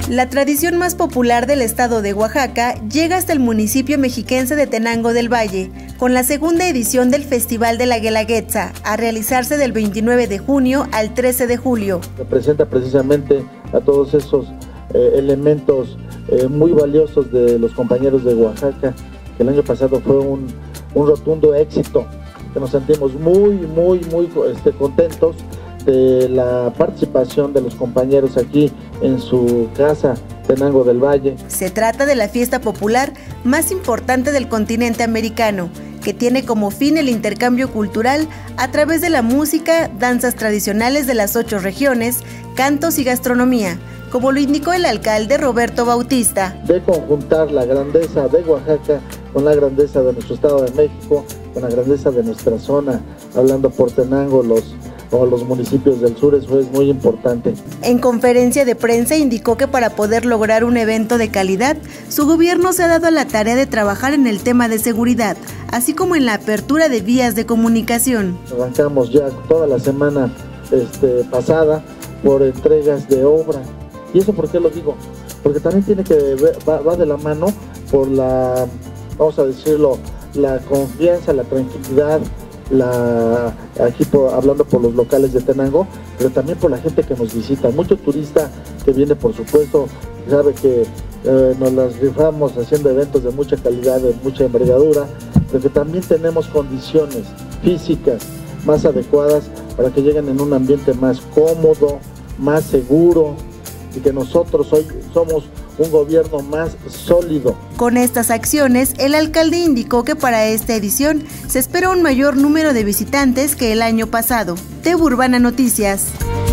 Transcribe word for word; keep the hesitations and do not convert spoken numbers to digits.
La tradición más popular del estado de Oaxaca llega hasta el municipio mexiquense de Tenango del Valle, con la segunda edición del Festival de la Guelaguetza, a realizarse del veintinueve de junio al trece de julio. Representa precisamente a todos esos eh, elementos eh, muy valiosos de los compañeros de Oaxaca, que el año pasado fue un, un rotundo éxito, que nos sentimos muy, muy, muy este, contentos de la participación de los compañeros aquí en su casa, Tenango del Valle. Se trata de la fiesta popular más importante del continente americano, que tiene como fin el intercambio cultural a través de la música, danzas tradicionales de las ocho regiones, cantos y gastronomía, como lo indicó el alcalde Roberto Bautista. De conjuntar la grandeza de Oaxaca con la grandeza de nuestro Estado de México, con la grandeza de nuestra zona, hablando por Tenango, los o los municipios del sur, eso es muy importante. En conferencia de prensa indicó que para poder lograr un evento de calidad, su gobierno se ha dado a la tarea de trabajar en el tema de seguridad, así como en la apertura de vías de comunicación. Arrancamos ya toda la semana este, pasada por entregas de obra. ¿Y eso por qué lo digo? Porque también tiene que ver, va, va de la mano por la, vamos a decirlo, la confianza, la tranquilidad, la aquí por, hablando por los locales de Tenango, pero también por la gente que nos visita, mucho turista que viene, por supuesto, sabe que eh, nos las rifamos haciendo eventos de mucha calidad, de mucha envergadura, pero que también tenemos condiciones físicas más adecuadas para que lleguen en un ambiente más cómodo, más seguro, y que nosotros hoy somos un gobierno más sólido. Con estas acciones, el alcalde indicó que para esta edición se espera un mayor número de visitantes que el año pasado. T V Urbana Noticias.